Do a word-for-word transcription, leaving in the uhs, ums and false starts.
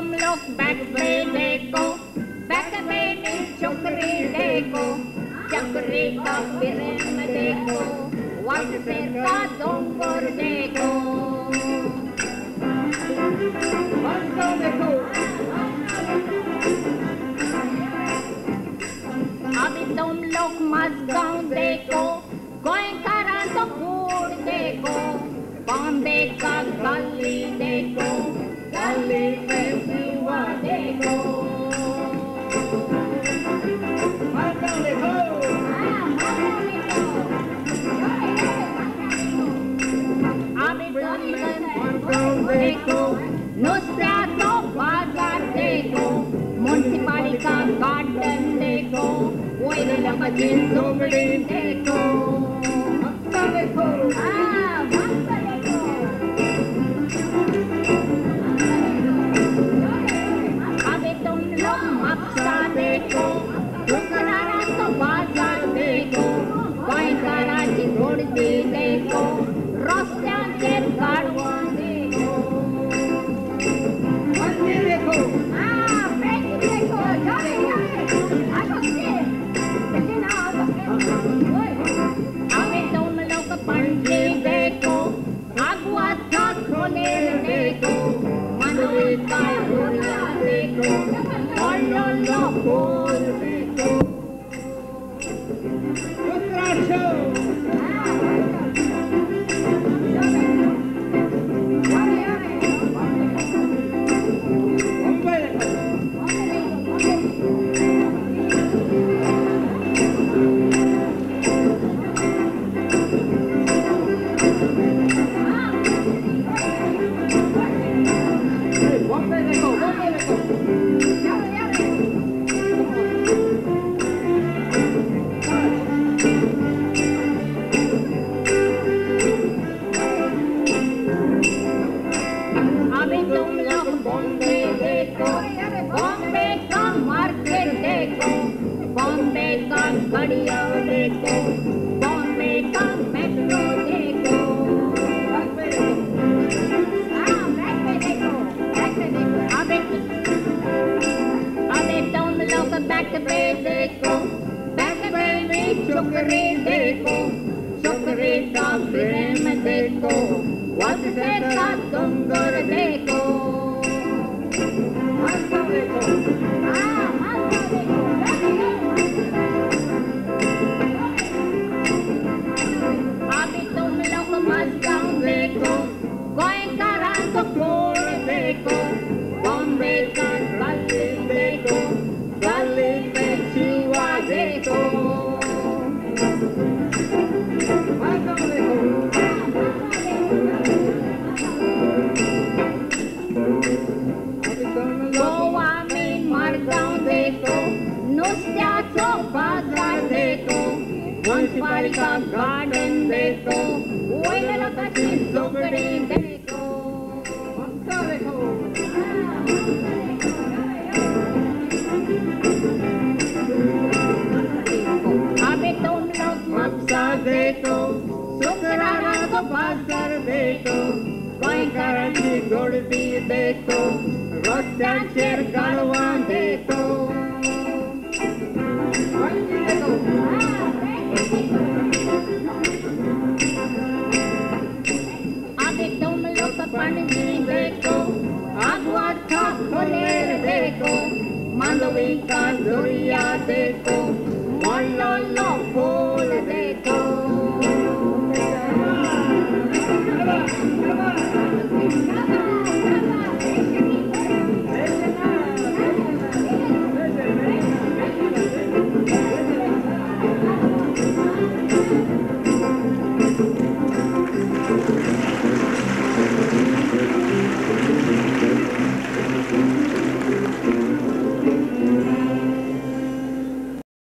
तुम लोग बैक पे देखो, बैक पे चुकरी देखो, चुकरी का प्रेम देखो, वट से का डोंगर देखो। अभी तुम लोग मस्गांव देखो, गोयंकारा तो कूड़ देखो, बॉम्बे का गली देखो, गली में सिवा देखो। मस्गांव देखो, अभी मस्गांव देखो, नुस्या तो बाजार देखो, म्युनिसिपालिटी गार्डन देखो, वही लगा जिन झोपड़ी देखो। मस्गांव देखो, हाँ मस्गांव देखो। अभी तुम लोग मक्सा देखो, दुकाना तो बाजार देखो, कोई कराची रोड भी देखो, रस्ता के गाड़वा देखो। मंदिर देखो, हाँ मंदिर देखो, जाओ जाओ, आशा से, लेकिन आओ अभी तुम लोग पंछी देखो, अगुआ था खोले देखो, मनोई का डोरिया देखो, और लो लो फूल देखो। उत्तराशो देखो।